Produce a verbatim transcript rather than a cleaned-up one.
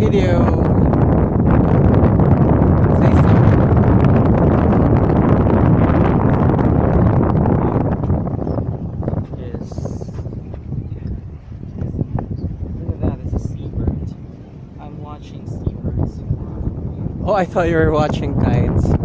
video. Say something. Yes. Look at that, it's a seabird. I'm watching seabirds. Oh, I thought you were watching kites.